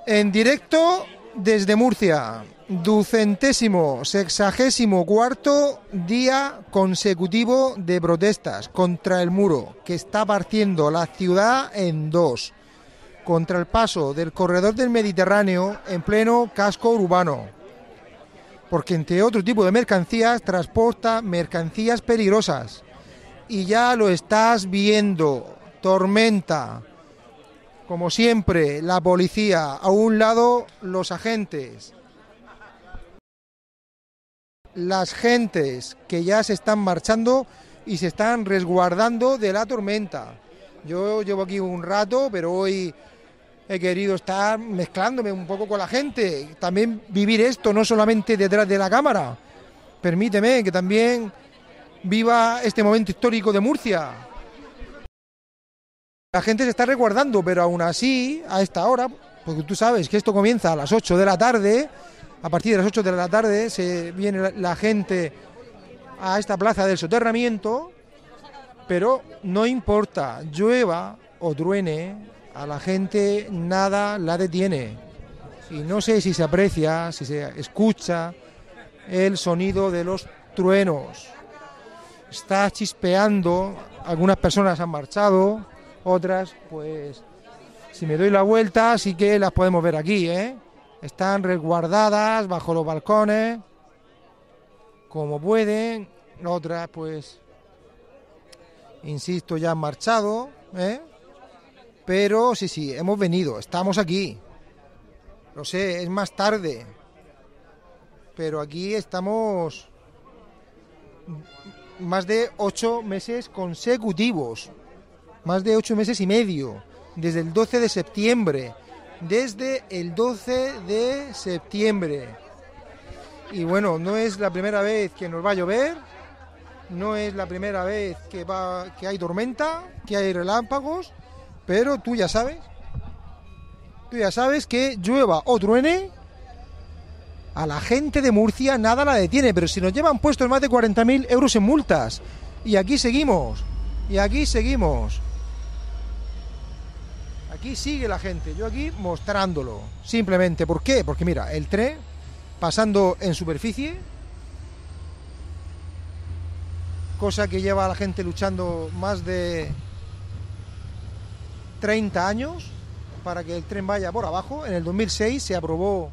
En directo desde Murcia, 264º día consecutivo de protestas contra el muro que está partiendo la ciudad en dos, contra el paso del corredor del Mediterráneo en pleno casco urbano, porque entre otro tipo de mercancías transporta mercancías peligrosas. Y ya lo estás viendo, tormenta. Como siempre, la policía, a un lado los agentes. Las gentes que ya se están marchando y se están resguardando de la tormenta. Yo llevo aquí un rato, pero hoy he querido estar mezclándome un poco con la gente. También vivir esto, no solamente detrás de la cámara. Permíteme que también viva este momento histórico de Murcia. La gente se está resguardando, pero aún así, a esta hora, porque tú sabes que esto comienza a las 8 de la tarde, a partir de las 8 de la tarde se viene la gente a esta plaza del soterramiento, pero no importa, llueva o truene, a la gente nada la detiene. Y no sé si se aprecia, si se escucha el sonido de los truenos. Está chispeando, algunas personas han marchado, otras, pues, si me doy la vuelta, sí que las podemos ver aquí, ¿eh? Están resguardadas bajo los balcones, como pueden. Otras, pues, insisto, ya han marchado, ¿eh? Pero sí, hemos venido, estamos aquí. Lo sé, es más tarde, pero aquí estamos más de 8 meses consecutivos. Más de 8 meses y medio, desde el 12 de septiembre, Y bueno, no es la primera vez que nos va a llover, no es la primera vez que hay tormenta, que hay relámpagos, pero tú ya sabes que llueva o truene, a la gente de Murcia nada la detiene, pero si nos llevan puestos más de 40.000 euros en multas, y aquí seguimos. Aquí sigue la gente, yo aquí mostrándolo, simplemente. ¿Por qué? Porque mira, el tren pasando en superficie, cosa que lleva a la gente luchando más de 30 años para que el tren vaya por abajo. En el 2006 se aprobó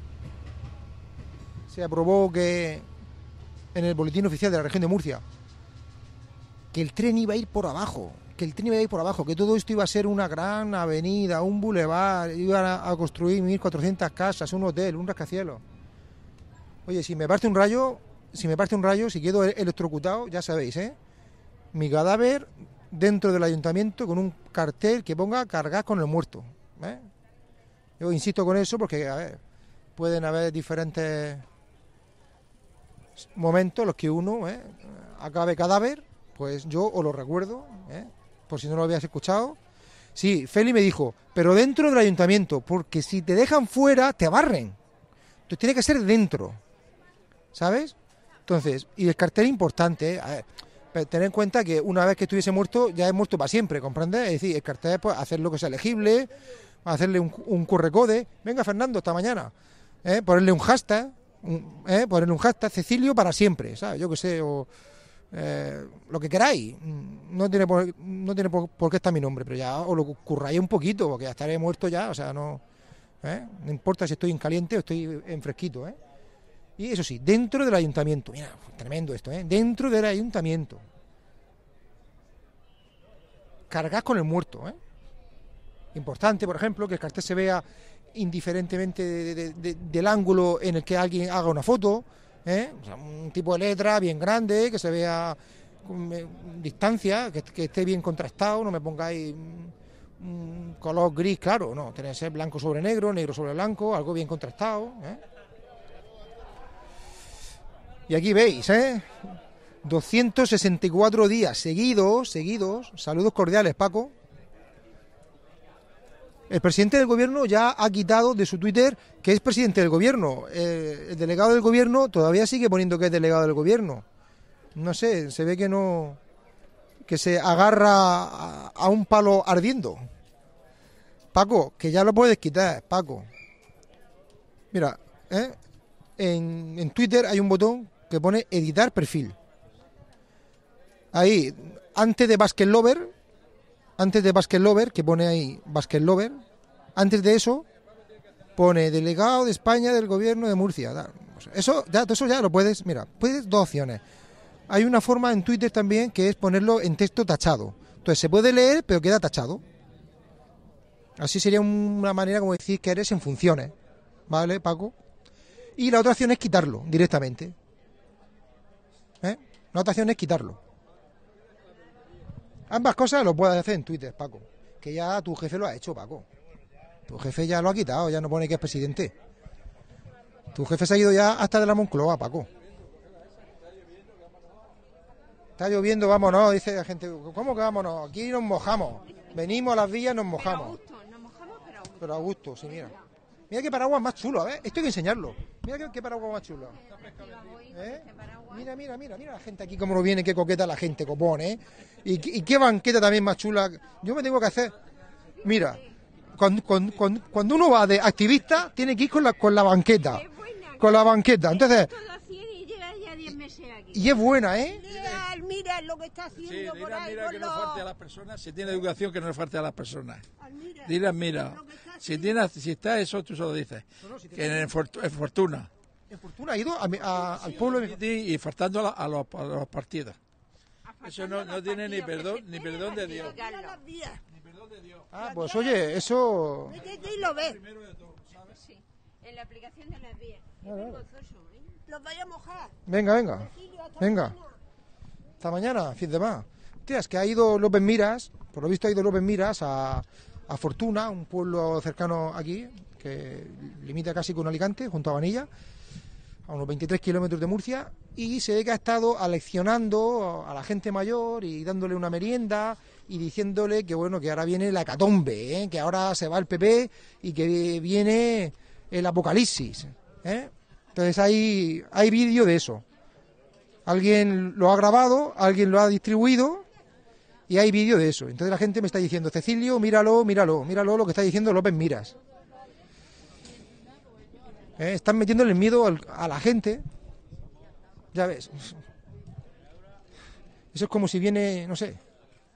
que en el boletín oficial de la región de Murcia que el tren iba a ir por abajo, que todo esto iba a ser una gran avenida, un bulevar, iban a construir 1.400 casas, un hotel, un rascacielos. Oye, si me parte un rayo, si quedo electrocutado, ya sabéis, mi cadáver dentro del ayuntamiento con un cartel que ponga cargad con el muerto, Yo insisto con eso porque, a ver, pueden haber diferentes momentos en los que uno acabe cadáver. Pues yo os lo recuerdo, por si no lo habías escuchado. Sí, Feli me dijo, pero dentro del ayuntamiento, porque si te dejan fuera, te barren. Entonces tiene que ser dentro, ¿sabes? Entonces, y el cartel importante, a ver, tener en cuenta que una vez que estuviese muerto, ya es muerto para siempre, ¿comprendes? Es decir, el cartel, pues, hacer lo que sea legible, hacerle un QR-code. Venga, Fernando, hasta mañana. Ponerle un hashtag, Cecilio para siempre, ¿sabes? Yo qué sé, o lo que queráis. No tiene por qué estar mi nombre, pero ya os lo curráis un poquito, porque ya estaré muerto ya, o sea, no importa si estoy en caliente o estoy en fresquito, Y eso sí, dentro del ayuntamiento, mira, tremendo esto, dentro del ayuntamiento, cargad con el muerto, Importante, por ejemplo, que el cartel se vea indiferentemente del ángulo en el que alguien haga una foto, O sea, un tipo de letra bien grande, que se vea con distancia, que esté bien contrastado, no me pongáis un color gris claro, no, tiene que ser blanco sobre negro, negro sobre blanco, algo bien contrastado, Y aquí veis, 264 días seguidos, saludos cordiales, Paco. El presidente del gobierno ya ha quitado de su Twitter que es presidente del gobierno. El delegado del gobierno todavía sigue poniendo que es delegado del gobierno. No sé, se ve que no, que se agarra a un palo ardiendo. Paco, que ya lo puedes quitar, Paco. Mira, en Twitter hay un botón que pone editar perfil. Ahí, antes de Basket Lover, que pone ahí Basket Lover, antes de eso pone delegado de España del gobierno de Murcia. Eso ya lo puedes, mira, puedes dos opciones. Hay una forma en Twitter también que es ponerlo en texto tachado. Entonces se puede leer, pero queda tachado. Así sería una manera como decir que eres en funciones. ¿Vale, Paco? Y la otra opción es quitarlo directamente. La otra opción es quitarlo. Ambas cosas lo puedes hacer en Twitter, Paco. Que ya tu jefe lo ha hecho, Paco. Tu jefe ya lo ha quitado, ya no pone que es presidente. Tu jefe se ha ido ya hasta de la Moncloa, Paco. Está lloviendo, vámonos, dice la gente. ¿Cómo que vámonos? Aquí nos mojamos. Venimos a las villas, nos mojamos. Pero a gusto, sí, mira. Mira qué paraguas más chulo, a ver. Esto hay que enseñarlo. Mira qué paraguas más chulo. Mira la gente aquí cómo nos viene, qué coqueta la gente, copón, ¿eh? Y qué banqueta también más chula. Yo me tengo que hacer... Mira, cuando uno va de activista, tiene que ir con la banqueta. Con la banqueta, entonces... Y es buena, ¿eh? Mira lo que está haciendo por ahí. Mira que no falte a las personas, si tiene educación que no le falte a las personas. Mira, si está eso, tú solo dices. Que en Fortuna. En Fortuna ha ido al pueblo y faltando a los partidos. Eso no tiene ni perdón de Dios. Ah, pues oye, eso... Y lo ves. Sí, en la aplicación de las vías. Los vaya a mojar. Venga. Hasta mañana, fin de más. Tía, es que ha ido López Miras, por lo visto ha ido López Miras a Fortuna, un pueblo cercano aquí, que limita casi con Alicante, junto a Vanilla, a unos 23 kilómetros de Murcia, y se ve que ha estado aleccionando a la gente mayor y dándole una merienda y diciéndole que bueno, que ahora viene la hecatombe, que ahora se va el PP y que viene el apocalipsis, Entonces hay vídeo de eso. Alguien lo ha grabado, alguien lo ha distribuido y hay vídeo de eso. Entonces la gente me está diciendo, Cecilio, míralo lo que está diciendo López Miras. Están metiéndole el miedo a la gente. Ya ves. Eso es como si viene, no sé.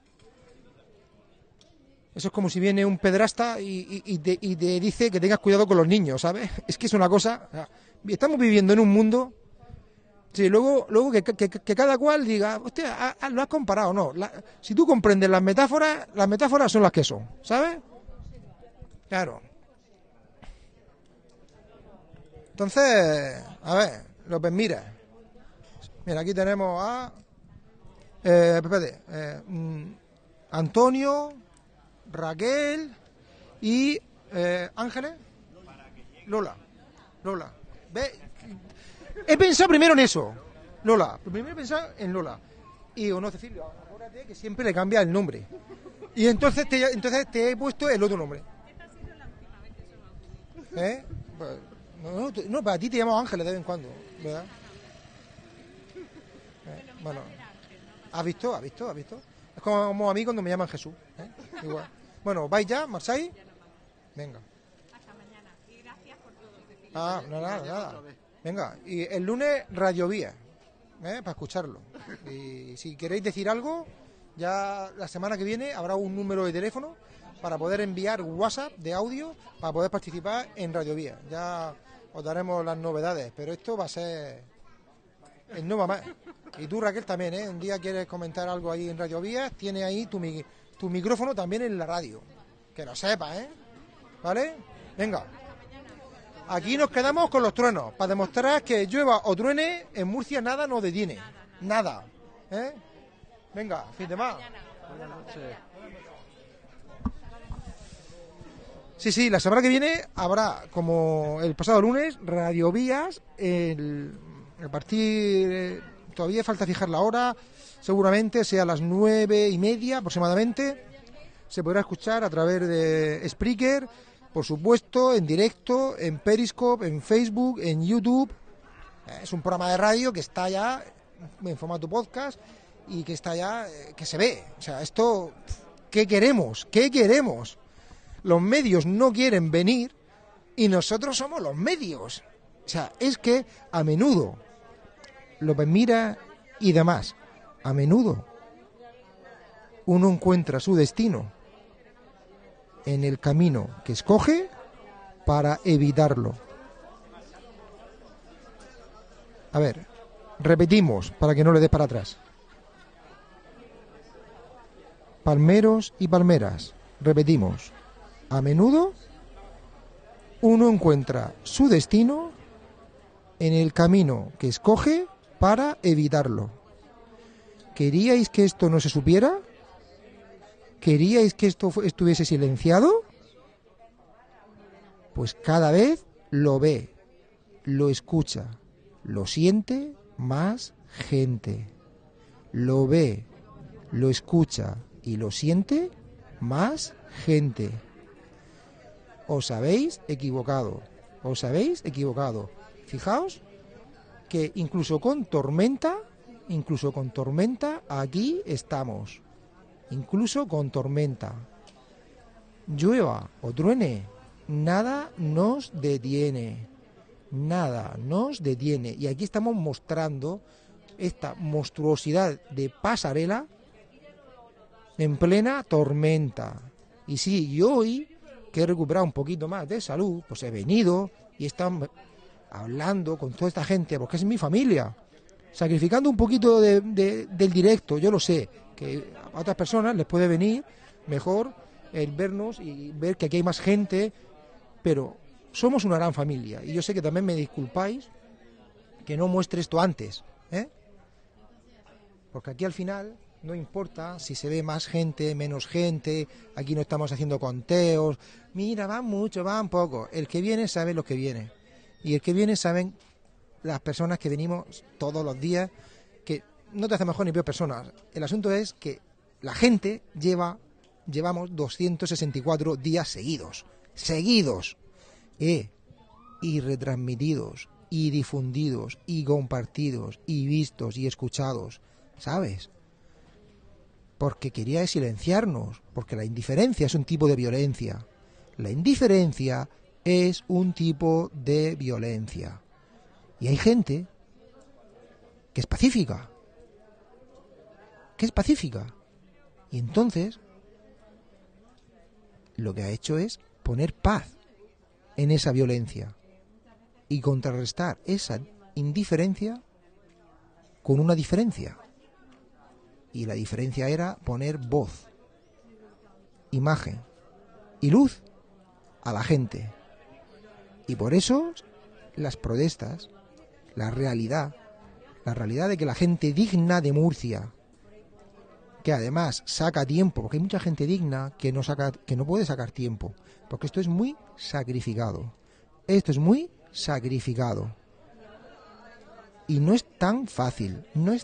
Eso es como si viene un pedrasta y te dice que tengas cuidado con los niños, ¿sabes? Es que es una cosa... Estamos viviendo en un mundo... Sí, luego que cada cual diga, hostia, lo has comparado, no. Si tú comprendes las metáforas son las que son, ¿sabes? Claro. Entonces, a ver, López Miras. Mira, aquí tenemos a... Antonio, Raquel y Ángeles. Lola. ¿Ve? He pensado primero en eso, Lola. Primero he pensado en Lola. Y digo, no, Cecilio, acuérdate que siempre le cambia el nombre. Y entonces te he puesto el otro nombre. Pues, no, para ti te llamo Ángeles de vez en cuando, ¿verdad? Bueno, ¿has visto? Es como a mí cuando me llaman Jesús. Igual. Bueno, ¿vais ya, Marseille? Venga. Hasta mañana. Y gracias por todo. Nada. Venga, y el lunes Radio Vía, para escucharlo. Y si queréis decir algo, ya la semana que viene habrá un número de teléfono para poder enviar WhatsApp de audio para poder participar en Radio Vía. Ya os daremos las novedades, pero esto va a ser el no va más. Y tú, Raquel, también, un día quieres comentar algo ahí en Radio Vía, tienes ahí tu micrófono también en la radio. Que lo sepas, ¿vale? Venga. Aquí nos quedamos con los truenos, para demostrar que llueva o truene, en Murcia nada nos detiene. Nada. Venga, fin de más. Buenas noches. Sí, la semana que viene habrá, como el pasado lunes, Radio Vías, a partir... todavía falta fijar la hora, seguramente sea a las 9:30 aproximadamente. Se podrá escuchar a través de Spreaker, por supuesto, en directo, en Periscope, en Facebook, en YouTube. Es un programa de radio que está ya en formato podcast y que está ya, que se ve. O sea, esto, ¿qué queremos? Los medios no quieren venir y nosotros somos los medios. O sea, es que a menudo, López Mira y demás, a menudo uno encuentra su destino en el camino que escoge para evitarlo. A ver, repetimos para que no le des para atrás. Palmeros y palmeras, repetimos. A menudo uno encuentra su destino en el camino que escoge para evitarlo. ¿Queríais que esto no se supiera? ¿Queríais que esto estuviese silenciado? Pues cada vez lo ve, lo escucha, lo siente más gente. Lo ve, lo escucha y lo siente más gente. Os habéis equivocado, os habéis equivocado. Fijaos que incluso con tormenta, aquí estamos. Incluso con tormenta. Llueva o truene, nada nos detiene. Nada nos detiene. Y aquí estamos mostrando esta monstruosidad de pasarela en plena tormenta. Y sí, yo hoy, que he recuperado un poquito más de salud, pues he venido y están hablando con toda esta gente, porque es mi familia, sacrificando un poquito del directo. Yo lo sé, que a otras personas les puede venir mejor el vernos y ver que aquí hay más gente, pero somos una gran familia, y yo sé que también me disculpáis que no muestre esto antes, porque aquí al final no importa si se ve más gente, menos gente, aquí no estamos haciendo conteos, mira, van mucho, van poco, el que viene sabe lo que viene, y el que viene saben las personas que venimos todos los días, que no te hace mejor ni peor personas. El asunto es que la gente llevamos 264 días seguidos, y retransmitidos, y difundidos, y compartidos, y vistos, y escuchados, ¿sabes? Porque quería silenciarnos, porque la indiferencia es un tipo de violencia. La indiferencia es un tipo de violencia. Y hay gente que es pacífica. Y entonces lo que ha hecho es poner paz en esa violencia y contrarrestar esa indiferencia con una diferencia. Y la diferencia era poner voz, imagen y luz a la gente. Y por eso las protestas, la realidad de que la gente digna de Murcia, que además saca tiempo, porque hay mucha gente digna que no puede sacar tiempo, porque esto es muy sacrificado. Y no es tan fácil.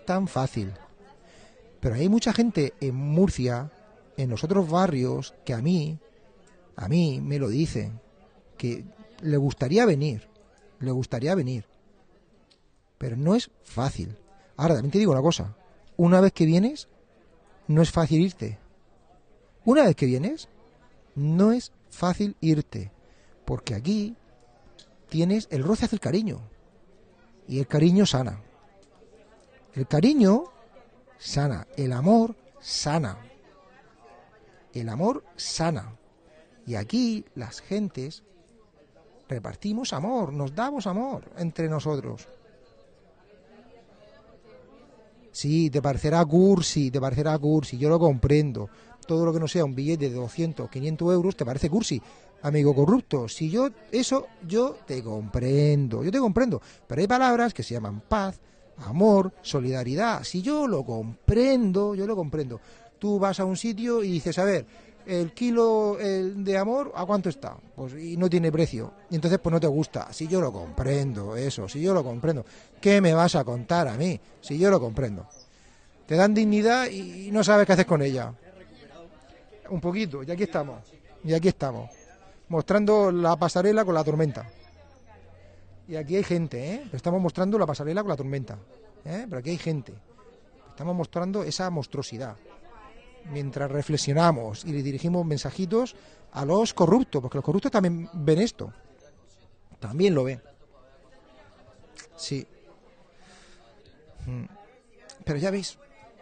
Pero hay mucha gente en Murcia, en los otros barrios, que a mí me lo dicen, que le gustaría venir, pero no es fácil. Ahora, también te digo una cosa, una vez que vienes, no es fácil irte. Porque aquí tienes el roce hacia el cariño, y el cariño sana. El cariño sana, el amor sana. Y aquí las gentes repartimos amor, nos damos amor entre nosotros. Sí, te parecerá cursi, yo lo comprendo. Todo lo que no sea un billete de 200, 500 euros te parece cursi, amigo corrupto. Yo te comprendo. Pero hay palabras que se llaman paz, amor, solidaridad. Si yo lo comprendo. Tú vas a un sitio y dices, a ver, el kilo de amor, ¿a cuánto está? Pues y no tiene precio. Y entonces pues no te gusta. Si yo lo comprendo, ¿qué me vas a contar a mí? Si yo lo comprendo. Te dan dignidad y no sabes qué haces con ella. Un poquito, y aquí estamos. Mostrando la pasarela con la tormenta. Y aquí hay gente, Estamos mostrando la pasarela con la tormenta, Pero aquí hay gente. Estamos mostrando esa monstruosidad. Mientras reflexionamos y le dirigimos mensajitos a los corruptos, porque los corruptos también ven esto. También lo ven. Sí. Pero ya veis,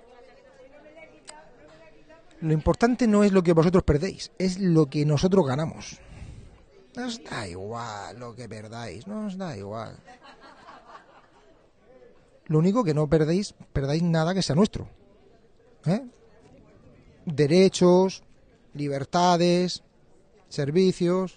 lo importante no es lo que vosotros perdéis, es lo que nosotros ganamos. No os da igual lo que perdáis, no os da igual. Lo único que no perdáis nada que sea nuestro. Derechos, libertades, servicios.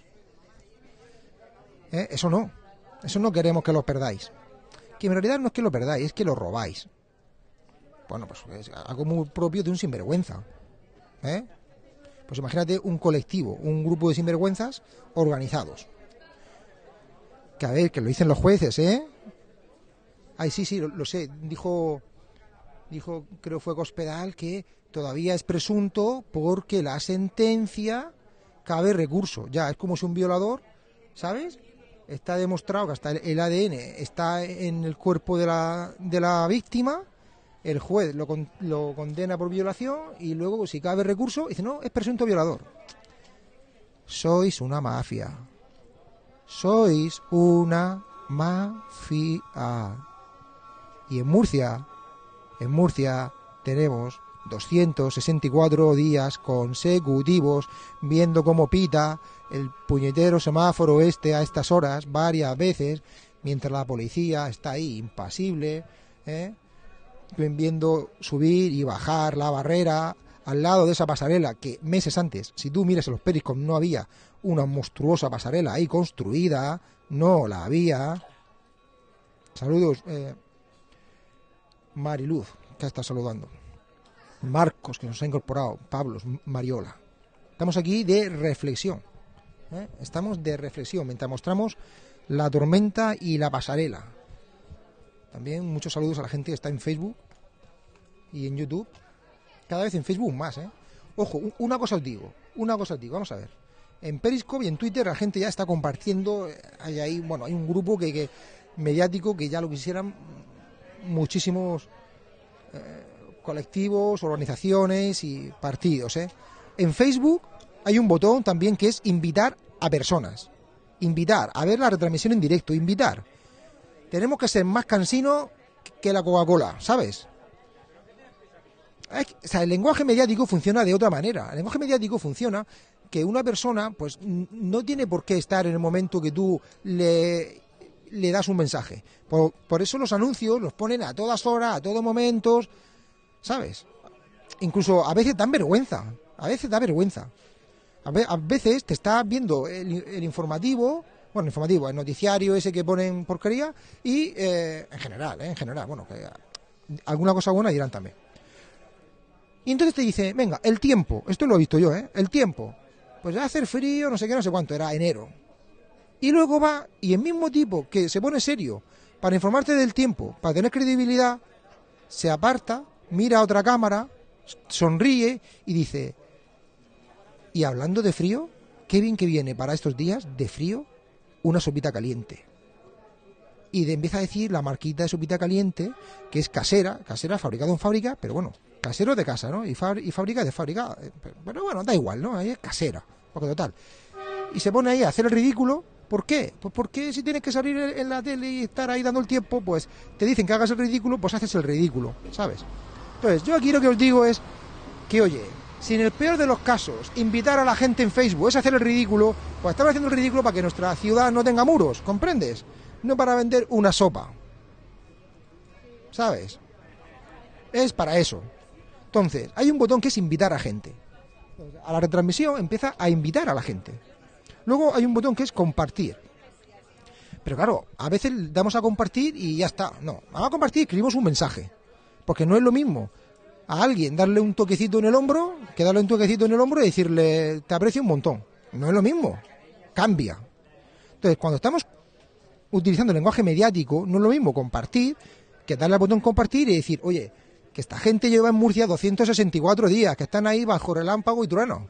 Eso no queremos que lo perdáis. Que en realidad no es que lo perdáis, es que lo robáis. Bueno, pues es algo muy propio de un sinvergüenza. Pues imagínate un colectivo, un grupo de sinvergüenzas organizados. Que a ver, que lo dicen los jueces, Ay, sí, lo sé. Dijo, creo fue Cospedal, que todavía es presunto porque la sentencia cabe recurso. Ya, es como si un violador, ¿sabes? Está demostrado que hasta el ADN está en el cuerpo de la víctima, el juez lo condena por violación y luego, si cabe recurso, dice, no, es presunto violador. Sois una mafia. Sois una mafia. Y en Murcia tenemos 264 días consecutivos viendo cómo pita el puñetero semáforo a estas horas varias veces, mientras la policía está ahí impasible, viendo subir y bajar la barrera al lado de esa pasarela que meses antes, si tú miras en los Periscopes, no había una monstruosa pasarela ahí construida, no la había. Saludos, Mariluz, que está saludando. Marcos, que nos ha incorporado. Pablo, Mariola. Estamos aquí de reflexión. Estamos de reflexión mientras mostramos la tormenta y la pasarela. También muchos saludos a la gente que está en Facebook y en YouTube. Cada vez en Facebook más, Ojo, una cosa os digo. Vamos a ver. En Periscope y en Twitter la gente ya está compartiendo. Hay un grupo que mediático que ya lo quisieran muchísimos colectivos, organizaciones y partidos. En Facebook hay un botón también que es invitar a personas. Invitar a ver la retransmisión en directo. Invitar. Tenemos que ser más cansinos que la Coca-Cola, ¿sabes? O sea, el lenguaje mediático funciona de otra manera. El lenguaje mediático funciona que una persona pues no tiene por qué estar en el momento que tú le das un mensaje. Por eso los anuncios los ponen a todas horas, a todos momentos, ¿sabes? Incluso a veces dan vergüenza. A veces te está viendo el informativo, el noticiario ese que ponen porquería, y en general, bueno, que alguna cosa buena dirán también. Y entonces te dice, venga, el tiempo, esto lo he visto yo, el tiempo, pues va a hacer frío, no sé qué, no sé cuánto, era enero. Y luego va, y el mismo tipo que se pone serio para informarte del tiempo, para tener credibilidad, se aparta, mira a otra cámara, sonríe y dice, y hablando de frío, qué bien que viene para estos días de frío una sopita caliente. Y empieza a decir la marquita de sopita caliente, que es casera, fabricado en fábrica, pero bueno, casero de casa, ¿no? Y fábrica de fábrica, pero bueno, da igual, ¿no? Ahí es casera, porque total. Y se pone ahí a hacer el ridículo. ¿Por qué? Pues porque si tienes que salir en la tele y estar ahí dando el tiempo, pues te dicen que hagas el ridículo, pues haces el ridículo, ¿sabes? Entonces, yo aquí lo que os digo es que, oye, si en el peor de los casos invitar a la gente en Facebook es hacer el ridículo, pues estamos haciendo el ridículo para que nuestra ciudad no tenga muros, ¿comprendes? No para vender una sopa, ¿sabes? Es para eso. Entonces, hay un botón que es invitar a gente. A la retransmisión empieza a invitar a la gente. Luego hay un botón que es compartir. Pero claro, a veces damos a compartir y ya está. No, vamos a compartir y escribimos un mensaje. Porque no es lo mismo a alguien darle un toquecito en el hombro que darle un toquecito en el hombro y decirle te aprecio un montón. No es lo mismo. Cambia. Entonces, cuando estamos utilizando el lenguaje mediático, no es lo mismo compartir que darle al botón compartir y decir, oye, que esta gente lleva en Murcia 264 días, que están ahí bajo relámpago y trueno.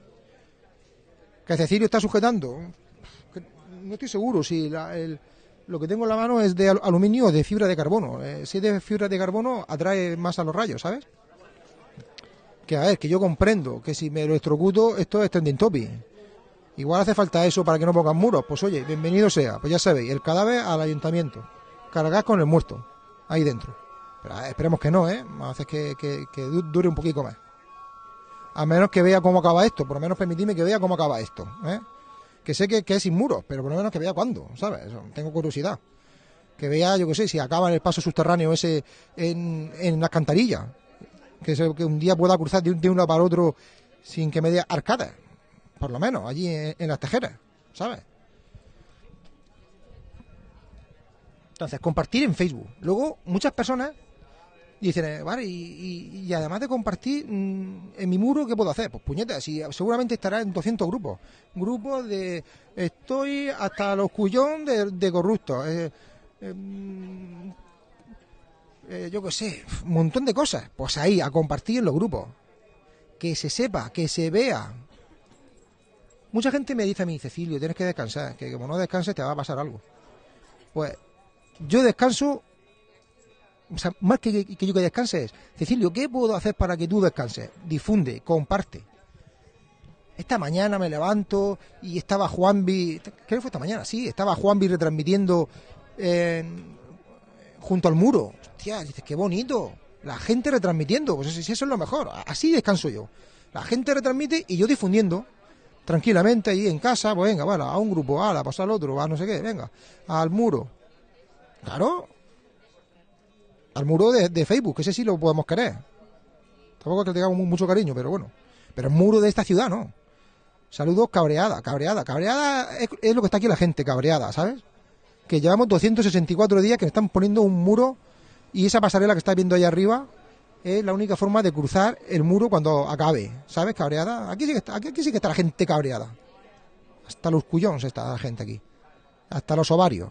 Que Cecilio está sujetando. No estoy seguro si lo que tengo en la mano es de aluminio o de fibra de carbono. Si es de fibra de carbono, atrae más a los rayos, ¿sabes? Que a ver, que yo comprendo que si me electrocuto, esto es trending topic. Igual hace falta eso para que no pongan muros. Pues oye, bienvenido sea. Pues ya sabéis, el cadáver al ayuntamiento. Cargad con el muerto, ahí dentro. Pero esperemos que no, ¿eh? Vamos a hacer que dure un poquito más. A menos que vea cómo acaba esto. Por lo menos permitidme que vea cómo acaba esto, ¿eh? Que sé que es sin muros, pero por lo menos que vea cuándo, ¿sabes? Tengo curiosidad. Que vea, yo qué sé, si acaba en el paso subterráneo ese en la alcantarilla. Que un día pueda cruzar de un lado para otro sin que me dé arcadas. Por lo menos, allí en las tejeras, ¿sabes? Entonces, compartir en Facebook. Luego, muchas personas dicen, vale, y además de compartir en mi muro, ¿qué puedo hacer? Pues puñetas, si seguramente estará en 200 grupos. Grupos de estoy hasta los cuyón de corruptos. Yo qué sé, un montón de cosas. Pues ahí, a compartir en los grupos. Que se sepa, que se vea. Mucha gente me dice a mí, Cecilio, tienes que descansar, que como no descanses te va a pasar algo. Pues yo descanso, o sea, más que yo que descanse es, Cecilio, ¿qué puedo hacer para que tú descanses? Difunde, comparte. Esta mañana me levanto y estaba Juanvi, creo que fue esta mañana, sí, estaba Juanvi retransmitiendo junto al muro. Hostia, dices, qué bonito, la gente retransmitiendo, pues eso es lo mejor, así descanso yo. La gente retransmite y yo difundiendo. Tranquilamente ahí en casa, pues venga, vale, a un grupo, a pasar al otro, a no sé qué, venga, al muro. Claro, al muro de Facebook, que ese sí lo podemos querer. Tampoco es que le tengamos mucho cariño, pero bueno. Pero el muro de esta ciudad, no. Saludos, cabreada. Cabreada es lo que está aquí la gente, cabreada, ¿sabes? Que llevamos 264 días que están poniendo un muro y esa pasarela que estás viendo ahí arriba es la única forma de cruzar el muro cuando acabe, ¿sabes? Cabreada. Aquí sí que está la gente cabreada. Hasta los cuyons está la gente aquí. Hasta los ovarios.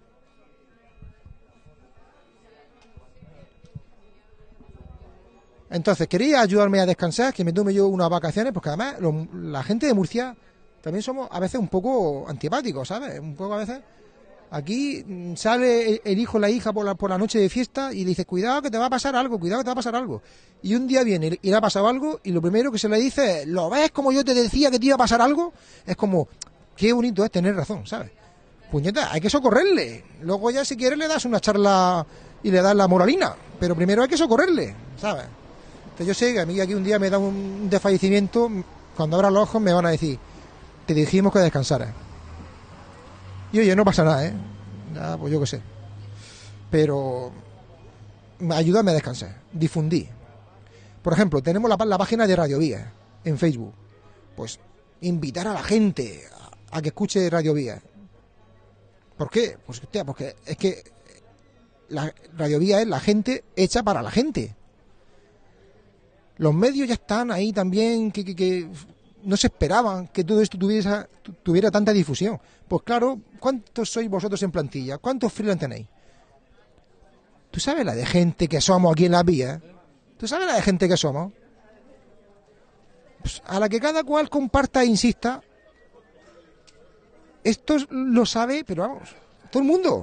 Entonces, quería ayudarme a descansar, que me tome yo unas vacaciones, porque además la gente de Murcia también somos a veces un poco antipáticos, ¿sabes? Un poco a veces. Aquí sale el hijo o la hija por la noche de fiesta y le dice, cuidado que te va a pasar algo, cuidado que te va a pasar algo. Y un día viene y le ha pasado algo y lo primero que se le dice es, ¿lo ves como yo te decía que te iba a pasar algo? Es como, qué bonito es tener razón, ¿sabes? Puñeta, hay que socorrerle. Luego ya si quieres le das una charla y le das la moralina. Pero primero hay que socorrerle, ¿sabes? Entonces yo sé que a mí aquí un día me da un desfallecimiento, cuando abra los ojos me van a decir, te dijimos que descansaras. Y oye, no pasa nada, ¿eh? Ya, pues yo qué sé. Pero ayúdame a descansar, difundí. Por ejemplo, tenemos la página de Radio Vía en Facebook. Pues invitar a la gente a que escuche Radio Vía. ¿Por qué? Pues hostia, porque es que la Radio Vía es la gente hecha para la gente. Los medios ya están ahí también que no se esperaban que todo esto tuviera tanta difusión. Pues claro, ¿cuántos sois vosotros en plantilla? ¿Cuántos freelance tenéis? ¿Tú sabes la de gente que somos aquí en las vías? ¿Tú sabes la de gente que somos? Pues a la que cada cual comparta e insista. Esto lo sabe, pero vamos, todo el mundo.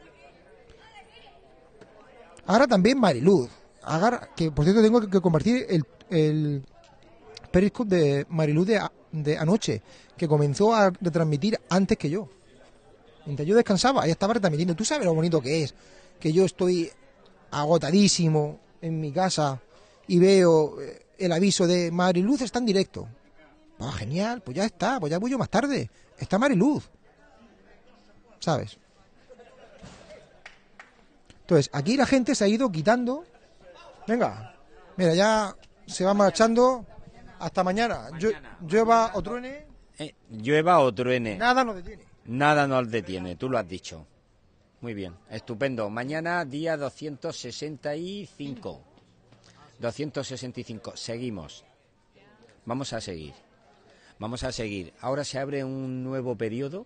Ahora también Mariluz. Que por cierto tengo que compartir el Periscope de Mariluz de anoche, que comenzó a retransmitir antes que yo. Mientras yo descansaba, ella estaba retransmitiendo. ¿Tú sabes lo bonito que es? Que yo estoy agotadísimo en mi casa y veo el aviso de Mariluz está en directo. Pues genial, pues ya está, pues ya voy yo más tarde. Está Mariluz. ¿Sabes? Entonces, aquí la gente se ha ido quitando. Venga, mira, ya se va marchando. Hasta mañana. Llueva o truene. Llueva o truene. Nada nos detiene. Nada nos detiene, tú lo has dicho. Muy bien, estupendo. Mañana día 265. 265. Seguimos. Vamos a seguir. Ahora se abre un nuevo periodo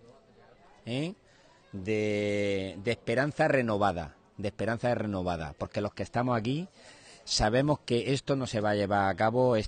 de esperanza renovada. Porque los que estamos aquí sabemos que esto no se va a llevar a cabo,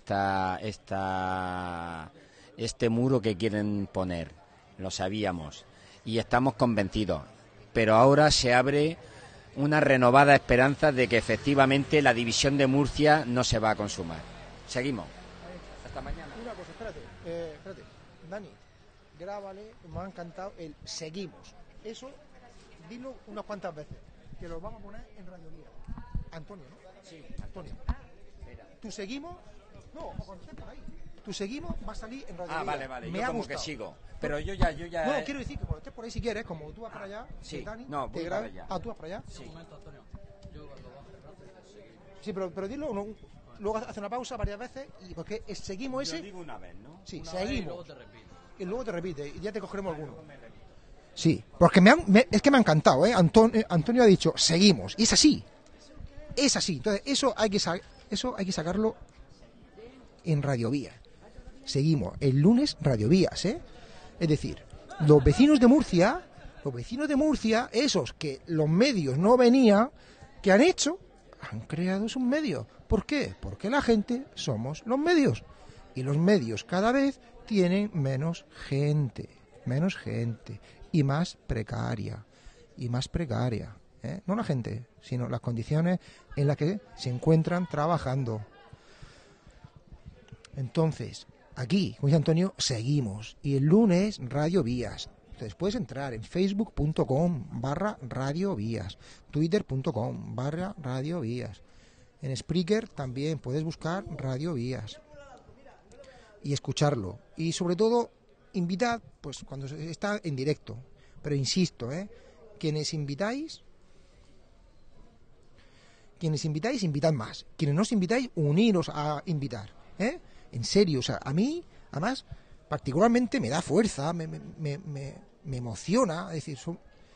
este muro que quieren poner, lo sabíamos y estamos convencidos, pero ahora se abre una renovada esperanza de que efectivamente la división de Murcia no se va a consumar. Seguimos. Hasta mañana. Una cosa, espérate, Dani, grábale, me ha encantado el seguimos. Eso, dilo unas cuantas veces, que lo vamos a poner en Radio Vía. Antonio, ¿no? Sí. Antonio. Tú seguimos, no, cuando estés por ahí. Tú seguimos, va a salir en Radio Vía. Vale, me yo ha como gustado. que sigo. Pero yo ya... No, quiero decir que cuando estés por ahí, si quieres, como tú vas para allá, sí. Dani, No, voy te para grabes. allá. Ah, tú vas para allá. Sí. Sí, pero dilo, luego hace una pausa varias veces, y porque seguimos ese... Yo digo una vez, ¿no? Sí, una seguimos. Vez Y luego te repite, y ya te cogeremos alguno. Sí, porque es que me ha encantado, ¿eh? Antonio ha dicho, seguimos, y es así. Es así. Entonces, eso hay que sacarlo en Radio Vía. Seguimos. El lunes, Radio Vías, ¿eh? Es decir, los vecinos de Murcia, esos que los medios no venían, ¿qué han hecho? Han creado sus medios. ¿Por qué? Porque la gente somos los medios. Y los medios cada vez tienen menos gente y más precaria, ¿eh? No la gente, sino las condiciones en las que se encuentran trabajando. Entonces, aquí, como dice Antonio, seguimos. Y el lunes, Radio Vías. Entonces puedes entrar en facebook.com/Radio Vías, twitter.com/Radio Vías. En Spreaker también puedes buscar Radio Vías y escucharlo. Y sobre todo, invitad, pues cuando está en directo. Pero insisto, quienes invitáis, invitad más. Quienes no os invitáis, uniros a invitar. En serio, o sea, a mí, además, particularmente me da fuerza, me emociona. Es decir,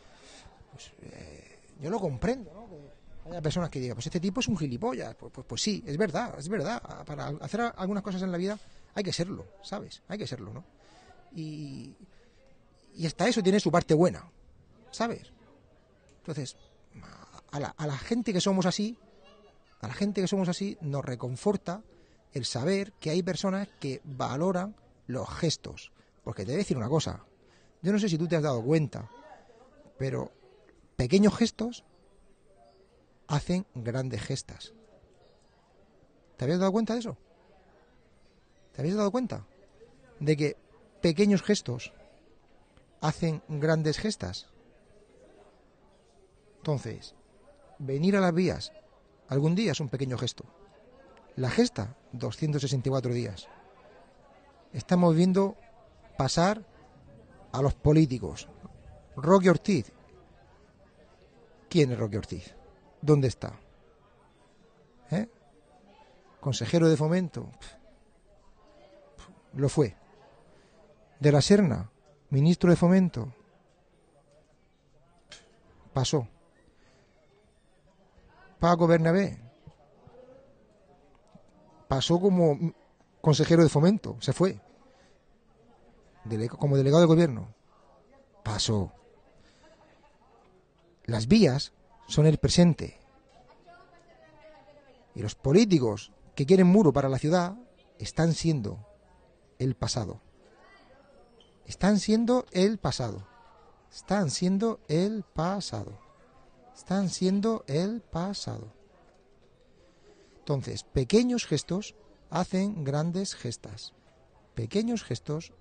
yo lo comprendo, ¿no? Que haya personas que digan, pues este tipo es un gilipollas. Pues sí, es verdad. Para hacer algunas cosas en la vida hay que serlo, ¿sabes? Hay que serlo, ¿no? Y hasta eso tiene su parte buena, ¿sabes? Entonces, a la gente que somos así, nos reconforta el saber que hay personas que valoran los gestos. Porque te voy a decir una cosa, yo no sé si tú te has dado cuenta, pero pequeños gestos hacen grandes gestas. ¿Te habías dado cuenta de eso? ¿Te habías dado cuenta de que pequeños gestos hacen grandes gestas? Entonces, venir a las vías algún día es un pequeño gesto. La gesta, 264 días. Estamos viendo pasar a los políticos. Roque Ortiz. ¿Quién es Roque Ortiz? ¿Dónde está? Consejero de Fomento. Lo fue. De la Serna, ministro de Fomento. Pasó. Paco Bernabé. Pasó como consejero de Fomento, se fue. Como delegado de gobierno, pasó. Las vías son el presente. Y los políticos que quieren muro para la ciudad están siendo el pasado. Están siendo el pasado. Entonces, pequeños gestos hacen grandes gestas. Entonces,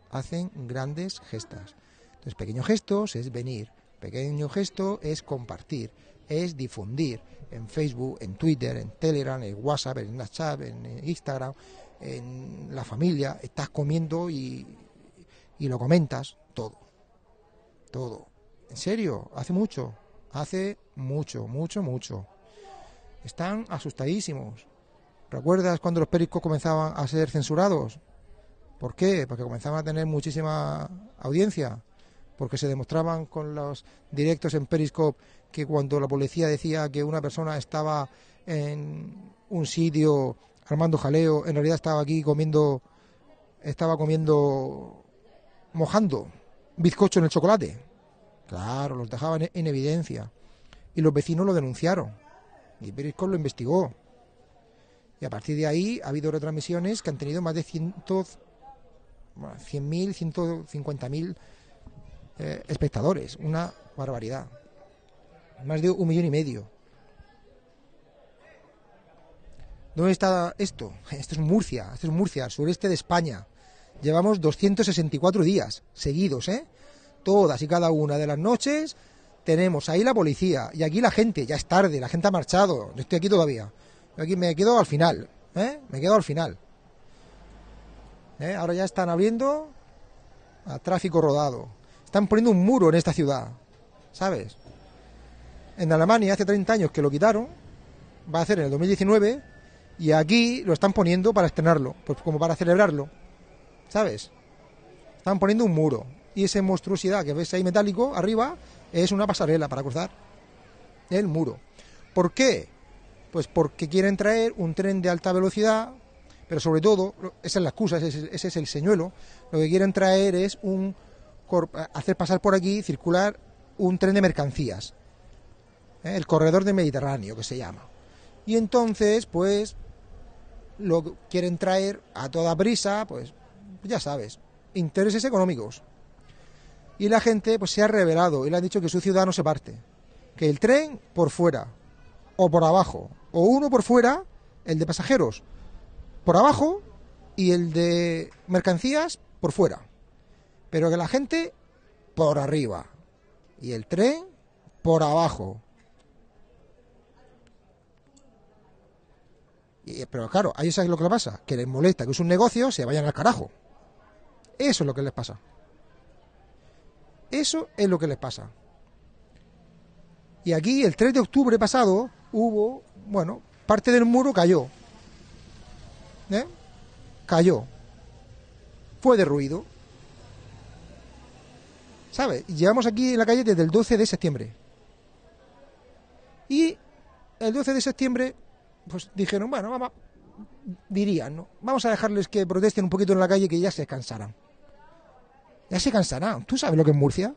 pequeños gestos es venir. Pequeño gesto es compartir, es difundir en Facebook, en Twitter, en Telegram, en WhatsApp, en Snapchat, en Instagram, en la familia. Estás comiendo y lo comentas todo. En serio, hace mucho. Están asustadísimos. ¿Recuerdas cuando los Periscope comenzaban a ser censurados? ¿Por qué? Porque comenzaban a tener muchísima audiencia. Porque se demostraban con los directos en Periscope que cuando la policía decía que una persona estaba en un sitio armando jaleo, en realidad estaba mojando bizcocho en el chocolate. Claro, los dejaban en evidencia. Y los vecinos lo denunciaron. Y Periscope lo investigó. Y a partir de ahí ha habido retransmisiones que han tenido más de 100.000, 150.000 espectadores. Una barbaridad. Más de 1,5 millones. ¿Dónde está esto? Esto es Murcia, al sureste de España. Llevamos 264 días seguidos, ¿eh? Todas y cada una de las noches tenemos ahí la policía y aquí la gente. Ya es tarde, la gente ha marchado. Yo estoy aquí todavía. Yo aquí me quedo al final, ¿eh? Me quedo al final. Ahora ya están abriendo a tráfico rodado. Están poniendo un muro en esta ciudad, ¿sabes? En Alemania hace 30 años que lo quitaron, va a hacer en el 2019, y aquí lo están poniendo para estrenarlo, pues como para celebrarlo, ¿sabes? Están poniendo un muro, y esa monstruosidad que ves ahí metálico arriba es una pasarela para cruzar el muro. ¿Por qué? Pues porque quieren traer un tren de alta velocidad, pero sobre todo, esa es la excusa, ese es el señuelo. Lo que quieren traer es hacer pasar por aquí, circular un tren de mercancías, el corredor del Mediterráneo, que se llama. Y entonces, pues, lo quieren traer a toda prisa, pues, ya sabes, intereses económicos. Y la gente, pues, se ha rebelado y le han dicho que su ciudad no se parte, que el tren por fuera o por abajo, o uno por fuera, el de pasajeros por abajo y el de mercancías por fuera, pero que la gente por arriba y el tren por abajo. Pero claro, a ellos ¿sabes lo que les pasa? Que les molesta que es un negocio, se vayan al carajo. Eso es lo que les pasa. Eso es lo que les pasa. Y aquí el 3 de octubre pasado hubo, bueno, parte del muro cayó. Cayó. Fue derruido. ¿Sabes? Llevamos aquí en la calle desde el 12 de septiembre. Y el 12 de septiembre, pues dijeron, bueno, dirían, ¿no? Vamos a dejarles que protesten un poquito en la calle, que ya se cansarán. Ya se cansarán. ¿Tú sabes lo que es Murcia?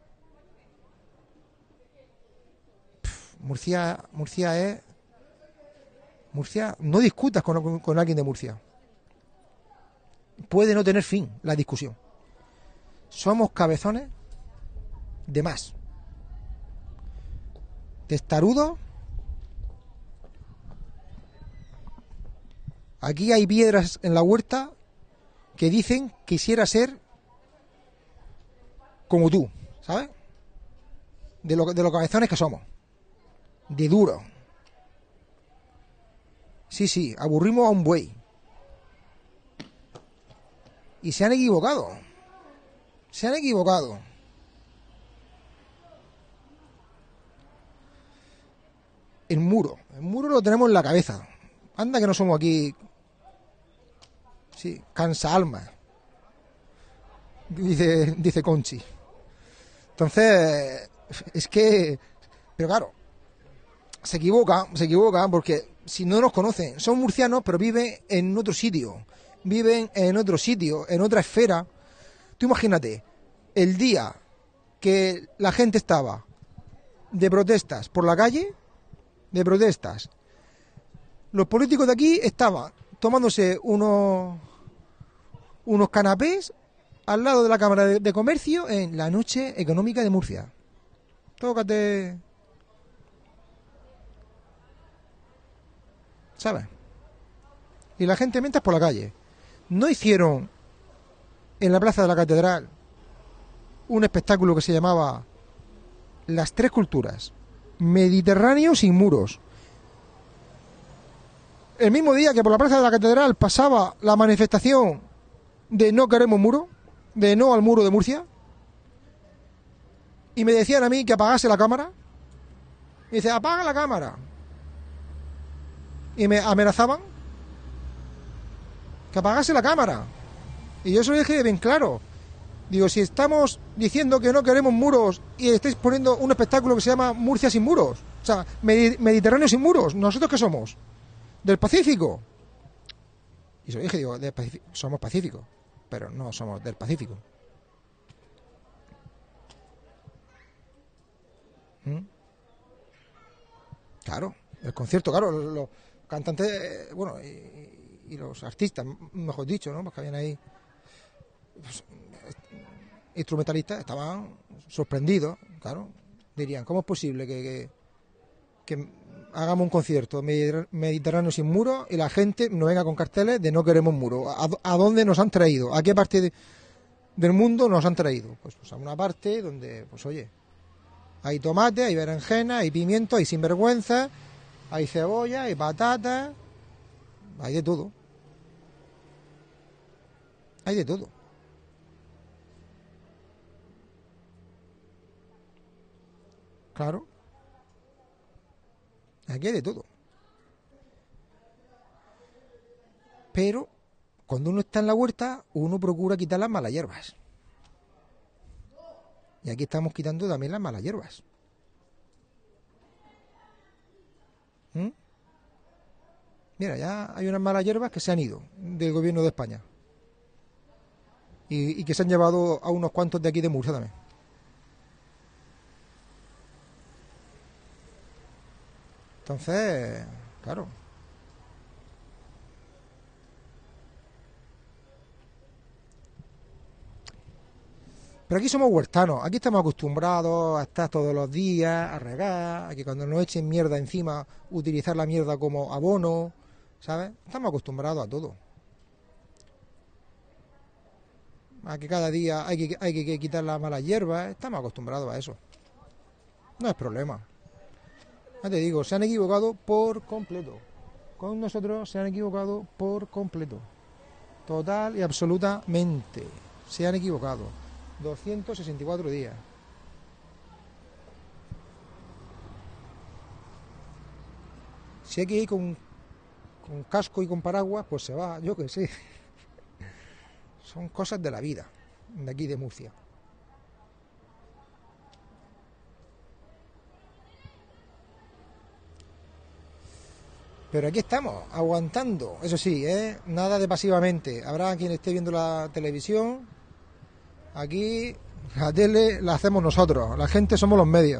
Murcia es... Murcia, no discutas con alguien de Murcia. Puede no tener fin la discusión. Somos cabezones de más. Testarudos. Aquí hay piedras en la huerta que dicen quisiera ser como tú, ¿sabes? De los cabezones que somos. De duro. Sí, aburrimos a un buey. Y se han equivocado. Se han equivocado. El muro lo tenemos en la cabeza. Anda que no somos aquí. Sí, cansa alma. Dice Conchi. Entonces, es que... Pero claro, se equivocan porque si no nos conocen, son murcianos pero viven en otro sitio. Viven en otro sitio, en otra esfera. Tú imagínate, el día que la gente estaba de protestas por la calle, de protestas, los políticos de aquí estaban tomándose unos canapés al lado de la Cámara de Comercio en la noche económica de Murcia. Tócate. ¿Sabes? Y la gente mientras por la calle. No hicieron en la plaza de la catedral un espectáculo que se llamaba Las Tres Culturas, Mediterráneo sin muros. El mismo día que por la plaza de la catedral pasaba la manifestación de no queremos muro, de no al muro de Murcia, y me decían a mí que apagase la cámara. Y dice, apaga la cámara. Y me amenazaban que apagase la cámara. Y yo se lo dije bien claro. Digo, si estamos diciendo que no queremos muros y estáis poniendo un espectáculo que se llama Murcia sin muros, o sea, Mediterráneo sin muros, ¿nosotros qué somos? ¿Del Pacífico? Y se lo dije, digo, somos pacíficos, pero no somos del Pacífico. Claro, el concierto, claro, los cantantes, bueno, y los artistas, mejor dicho, ¿no? Porque habían ahí pues, instrumentalistas, estaban sorprendidos, claro. Dirían, ¿cómo es posible que hagamos un concierto Mediterráneo sin muros y la gente nos venga con carteles de no queremos muros. ¿A dónde nos han traído? ¿A qué parte del mundo nos han traído? Pues a una parte donde, pues oye, hay tomate, hay berenjena, hay pimiento, hay sinvergüenza, hay cebolla, hay patatas, hay de todo. Hay de todo. Claro. Aquí hay de todo. Pero cuando uno está en la huerta, uno procura quitar las malas hierbas. Y aquí estamos quitando también las malas hierbas. Mira, ya hay unas malas hierbas que se han ido del gobierno de España. Y que se han llevado a unos cuantos de aquí de Murcia también. Entonces, claro. Pero aquí somos huertanos, aquí estamos acostumbrados a estar todos los días, a regar, a que cuando nos echen mierda encima, utilizar la mierda como abono, ¿sabes? Estamos acostumbrados a todo. A que cada día hay que quitar las malas hierbas, estamos acostumbrados a eso. No es problema. Ya te digo, se han equivocado por completo. Con nosotros se han equivocado por completo. Total y absolutamente. Se han equivocado. 264 días. Si hay que ir con casco y con paraguas, pues se va, yo que sé. Son cosas de la vida, de aquí de Murcia. Pero aquí estamos, aguantando. Eso sí, nada de pasivamente. Habrá quien esté viendo la televisión. Aquí la tele la hacemos nosotros. La gente somos los medios.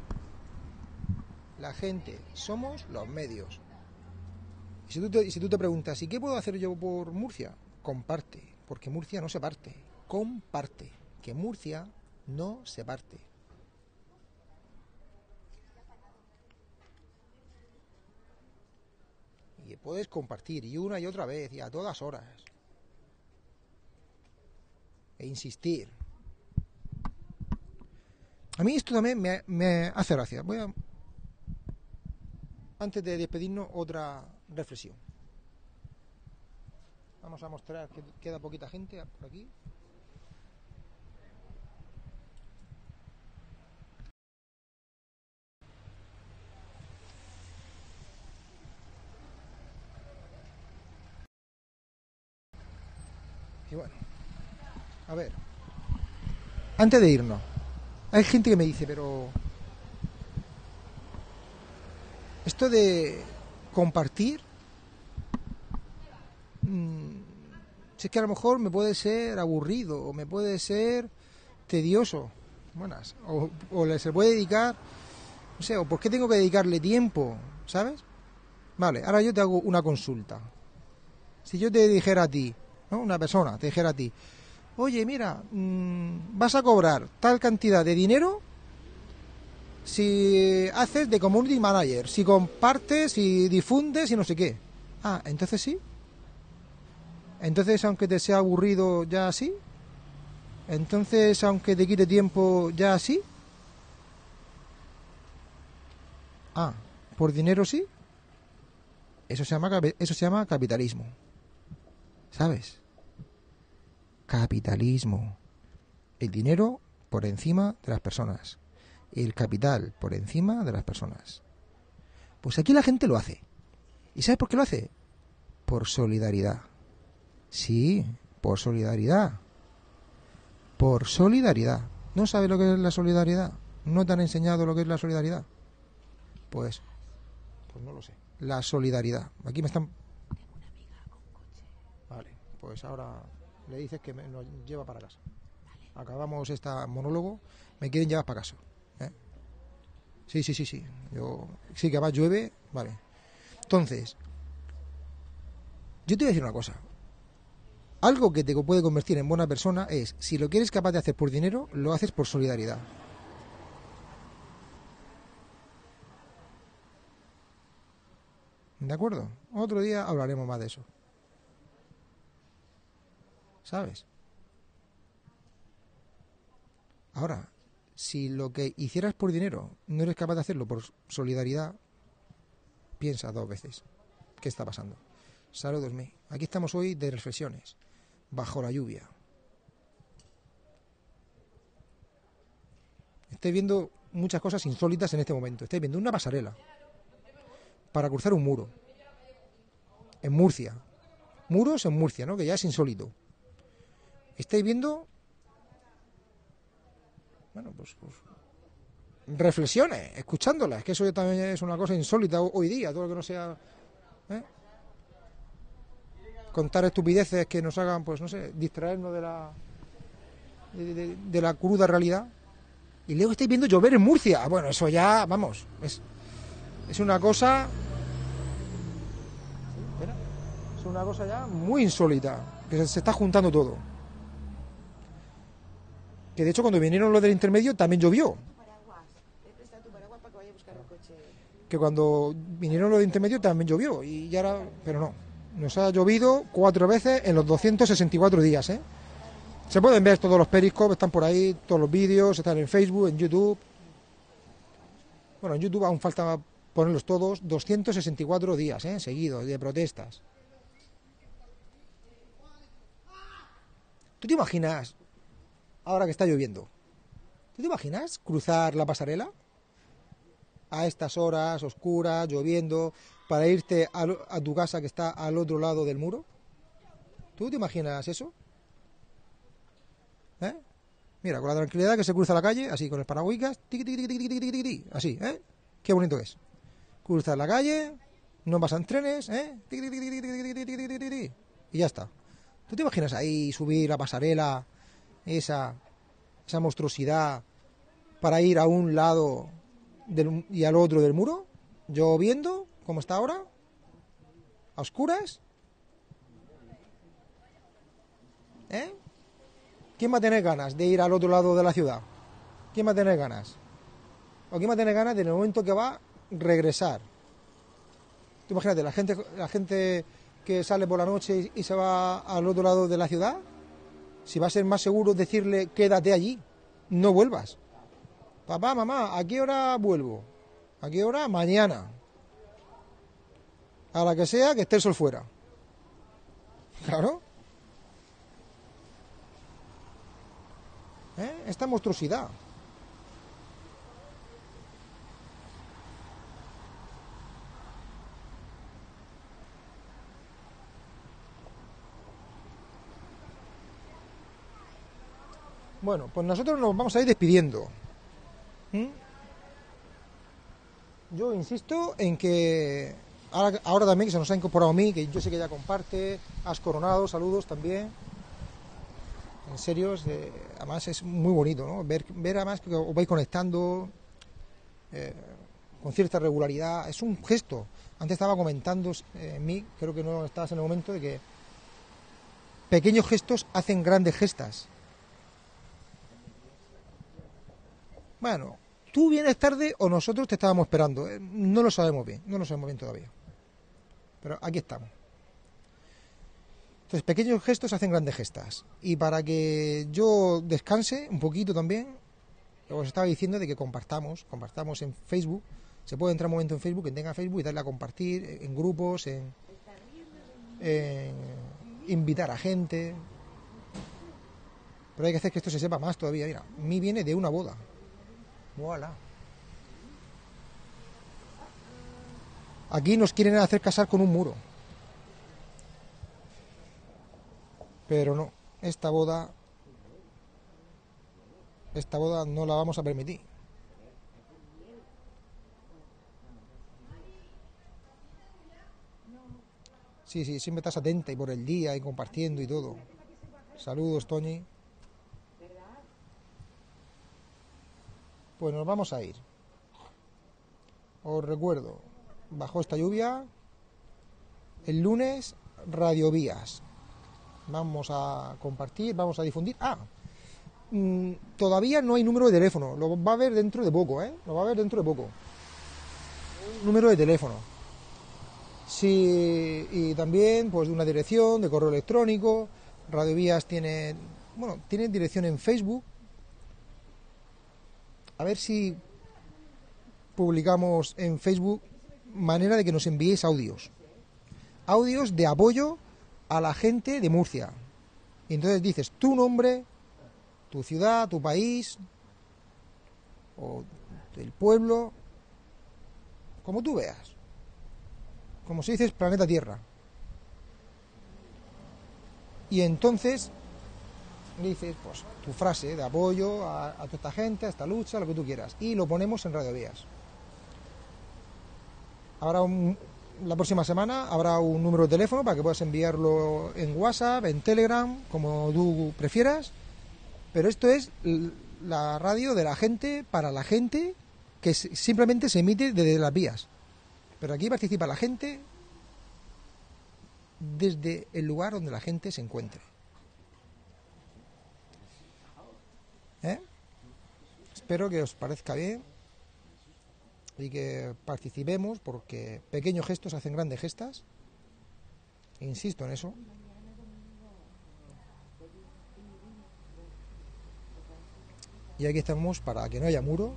La gente somos los medios. Y si tú te preguntas, ¿y qué puedo hacer yo por Murcia? Comparte, porque Murcia no se parte. Comparte, que Murcia no se parte. Y puedes compartir, y una y otra vez, y a todas horas. E insistir. A mí esto también me hace gracia. Antes de despedirnos, otra reflexión. Vamos a mostrar que queda poquita gente por aquí. Y bueno, a ver, antes de irnos, hay gente que me dice, pero esto de compartir, si es que a lo mejor me puede ser aburrido o me puede ser tedioso, buenas, o se puede dedicar, no sé, o por qué tengo que dedicarle tiempo, ¿sabes? Vale, ahora yo te hago una consulta. Si yo te dijera a ti, ¿no? Una persona te dijera a ti, oye, mira, vas a cobrar tal cantidad de dinero si haces de community manager, si compartes, si difundes y no sé qué. Ah, entonces sí. Entonces, aunque te sea aburrido, ya sí. Entonces, aunque te quite tiempo, ya sí. Ah, por dinero sí. Eso se llama capitalismo. ¿Sabes? Capitalismo. El dinero por encima de las personas. El capital por encima de las personas. Pues aquí la gente lo hace. ¿Y sabes por qué lo hace? Por solidaridad. Sí, por solidaridad. Por solidaridad. ¿No sabes lo que es la solidaridad? ¿No te han enseñado lo que es la solidaridad? Pues no lo sé. La solidaridad. Aquí me están... Vale, pues ahora le dices que nos lleva para casa. Acabamos este monólogo. Me quieren llevar para casa. Sí. Sí, que además llueve. Vale. Entonces, yo te voy a decir una cosa. Algo que te puede convertir en buena persona es, si lo quieres capaz de hacer por dinero, lo haces por solidaridad. ¿De acuerdo? Otro día hablaremos más de eso. ¿Sabes? Ahora, si lo que hicieras por dinero no eres capaz de hacerlo por solidaridad, piensa 2 veces. ¿Qué está pasando? Saludos, aquí estamos hoy de reflexiones, bajo la lluvia. Estoy viendo muchas cosas insólitas en este momento. Estoy viendo una pasarela para cruzar un muro en Murcia. Muros en Murcia, ¿no? Que ya es insólito. Estáis viendo, bueno, pues reflexiones, escuchándolas, que eso también es una cosa insólita hoy día, todo lo que no sea contar estupideces que nos hagan, pues no sé, distraernos de la cruda realidad. Y luego estáis viendo llover en Murcia. Bueno, eso ya, vamos, es una cosa, es una cosa ya muy insólita, que se está juntando todo. Que de hecho cuando vinieron los del intermedio también llovió. Que cuando vinieron los del intermedio también llovió. Y ya era, pero no. Nos ha llovido 4 veces en los 264 días, ¿eh? Se pueden ver todos los periscopes, están por ahí, todos los vídeos, están en Facebook, en YouTube. Bueno, en YouTube aún falta ponerlos todos. 264 días, seguidos, de protestas. ¿Tú te imaginas, ahora que está lloviendo, ¿tú te imaginas cruzar la pasarela a estas horas, oscuras, lloviendo, para irte a tu casa que está al otro lado del muro? ¿Tú te imaginas eso? Mira, con la tranquilidad que se cruza la calle, así, con el paraguas, así, qué bonito es. Cruzar la calle, no pasan trenes, y ya está. ¿Tú te imaginas ahí subir la pasarela, esa monstruosidad, para ir a un lado y al otro del muro, lloviendo, como está ahora, a oscuras? ¿Quién va a tener ganas de ir al otro lado de la ciudad? ¿Quién va a tener ganas? ¿O quién va a tener ganas de en el momento que va regresar? Tú imagínate, la gente que sale por la noche y se va al otro lado de la ciudad, si va a ser más seguro decirle quédate allí, no vuelvas. Papá, mamá, ¿a qué hora vuelvo? ¿A qué hora? Mañana. A la que sea, que esté el sol fuera. Claro. Esta monstruosidad. Bueno, pues nosotros nos vamos a ir despidiendo. Yo insisto en que ahora también que se nos ha incorporado a mí, que yo sé que ya comparte, has coronado, saludos también. En serio, además es muy bonito, ¿no? Ver además que os vais conectando con cierta regularidad. Es un gesto. Antes estaba comentando en mí, creo que no estabas en el momento, de que pequeños gestos hacen grandes gestas. Bueno, tú vienes tarde o nosotros te estábamos esperando. No lo sabemos bien todavía. Pero aquí estamos. Entonces, pequeños gestos hacen grandes gestas. Y para que yo descanse un poquito también, os estaba diciendo de que compartamos en Facebook. Se puede entrar un momento en Facebook, quien tenga Facebook, y darle a compartir en grupos, en invitar a gente. Pero hay que hacer que esto se sepa más todavía. Mira, a mí viene de una boda. ¡Voilà! Aquí nos quieren hacer casar con un muro. Pero no, esta boda no la vamos a permitir. Sí, siempre estás atenta y por el día y compartiendo y todo. Saludos, Toñi. Pues nos vamos a ir. Os recuerdo, bajo esta lluvia, el lunes, Radiovías. Vamos a compartir, vamos a difundir. Todavía no hay número de teléfono. Lo va a haber dentro de poco, Lo va a haber dentro de poco. Número de teléfono. Sí, y también pues de una dirección de correo electrónico. Radio Vías tiene dirección en Facebook. A ver si publicamos en Facebook manera de que nos enviéis audios de apoyo a la gente de Murcia. Y entonces dices tu nombre, tu ciudad, tu país o el pueblo, como tú veas. Como se dice, planeta Tierra. Y entonces dices pues tu frase de apoyo a toda esta gente, a esta lucha, lo que tú quieras, y lo ponemos en Radio Vías. La próxima semana habrá un número de teléfono para que puedas enviarlo en WhatsApp, en Telegram, como tú prefieras, pero esto es la radio de la gente, para la gente, que simplemente se emite desde las vías. Pero aquí participa la gente desde el lugar donde la gente se encuentre. Espero que os parezca bien y que participemos, porque pequeños gestos hacen grandes gestas. Insisto en eso. Y aquí estamos para que no haya muro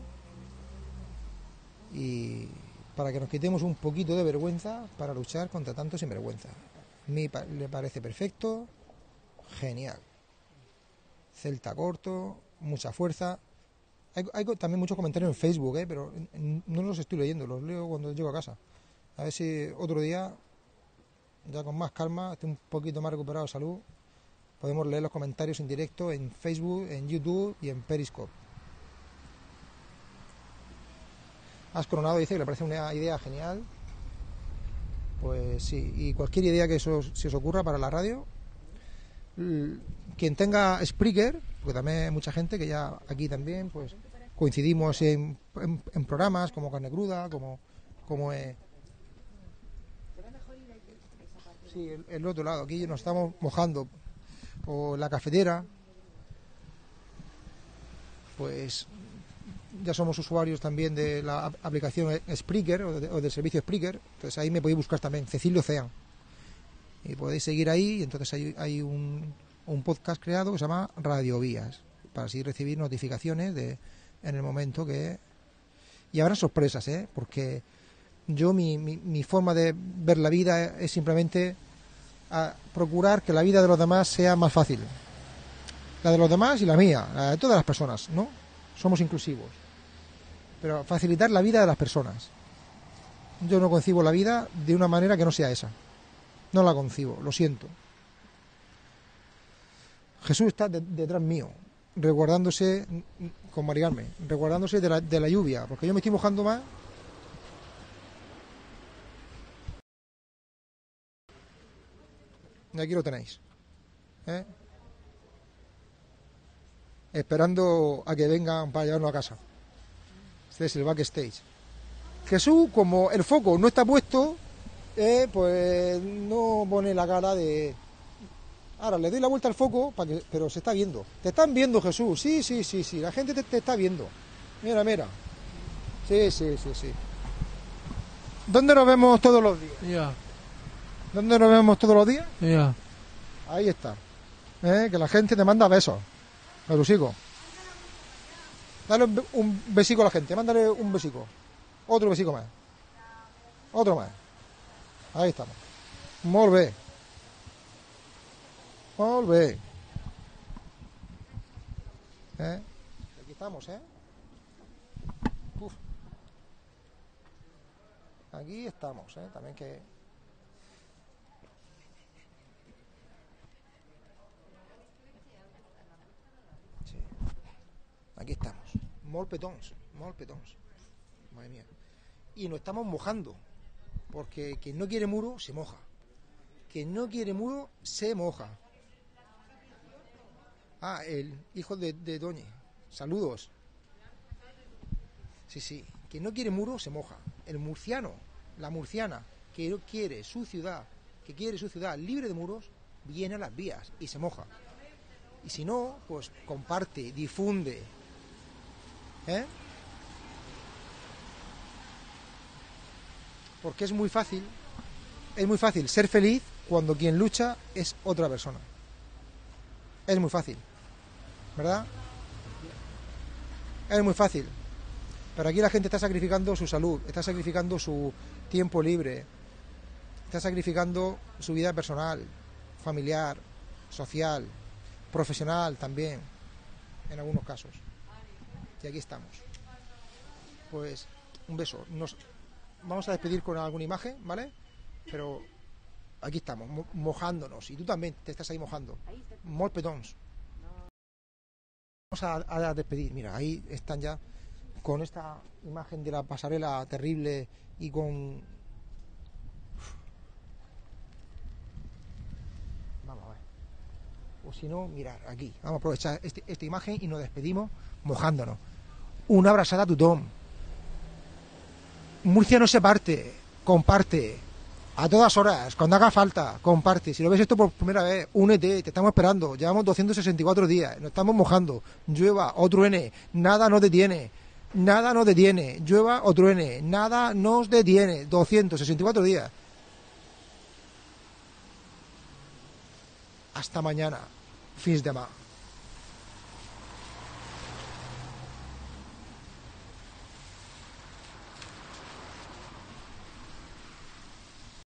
y para que nos quitemos un poquito de vergüenza para luchar contra tanto sinvergüenza. A mí le parece perfecto, genial. Celta corto, mucha fuerza. Hay también muchos comentarios en Facebook, pero no los estoy leyendo, los leo cuando llego a casa. A ver si otro día, ya con más calma, estoy un poquito más recuperado de salud, podemos leer los comentarios en directo en Facebook, en YouTube y en Periscope. Has Coronado dice que le parece una idea genial. Pues sí, y cualquier idea que se os ocurra para la radio, quien tenga Spreaker, porque también hay mucha gente que ya aquí también pues coincidimos en programas como Carne Cruda, como sí, el otro lado, aquí nos estamos mojando, o la cafetera, pues ya somos usuarios también de la aplicación Spreaker o del servicio Spreaker, entonces ahí me podéis buscar también, Cecilio Cean, y podéis seguir ahí. Y entonces hay un podcast creado que se llama Radio Vías, para así recibir notificaciones en el momento que... Y habrá sorpresas, porque yo mi forma de ver la vida es simplemente procurar que la vida de los demás sea más fácil, la de los demás y la mía, la de todas las personas, ¿no? Somos inclusivos, pero facilitar la vida de las personas. Yo no concibo la vida de una manera que no sea esa, no la concibo, lo siento. Jesús está detrás mío, resguardándose con Mariarme, resguardándose de la lluvia, porque yo me estoy mojando más. Y aquí lo tenéis, esperando a que vengan para llevarnos a casa. Este es el backstage. Jesús, como el foco no está puesto, pues no pone la cara de... Ahora le doy la vuelta al foco, pero se está viendo. Te están viendo, Jesús. Sí. La gente te está viendo. Mira. Sí. ¿Dónde nos vemos todos los días? Ya. ¿Dónde nos vemos todos los días? Ya. Ahí está. Que la gente te manda besos. Jesusico. Dale un besico a la gente. Mándale un besico. Otro besico más. Otro más. Ahí estamos. Molt bé. Aquí estamos, Uf. Aquí estamos, también que... Sí. Aquí estamos. Molt petons. Madre mía. Y nos estamos mojando, porque quien no quiere muro se moja. Quien no quiere muro se moja. El hijo de Doñe. Saludos. Sí. Quien no quiere muro se moja. El murciano, la murciana, que quiere su ciudad libre de muros, viene a las vías y se moja. Y si no, pues comparte, difunde. Porque es muy fácil es muy fácil ser feliz cuando quien lucha es otra persona. Es muy fácil, ¿verdad? Es muy fácil. Pero aquí la gente está sacrificando su salud, está sacrificando su tiempo libre, está sacrificando su vida personal, familiar, social, profesional también, en algunos casos. Y aquí estamos. Pues un beso. Nos vamos a despedir con alguna imagen, ¿vale? Pero aquí estamos, mojándonos. Y tú también te estás ahí mojando. Molt petons. Vamos a despedir. Mira, ahí están ya con esta imagen de la pasarela terrible y con... Vamos a ver. O si no, mirar aquí. Vamos a aprovechar esta imagen y nos despedimos mojándonos. Una abrazada a tothom. Murcia no se parte, comparte. A todas horas, cuando haga falta, comparte. Si lo ves esto por primera vez, únete, te estamos esperando. Llevamos 264 días, nos estamos mojando. Llueva o truene, nada nos detiene. Nada nos detiene. Llueva o truene, nada nos detiene. 264 días. Hasta mañana. Fins demà.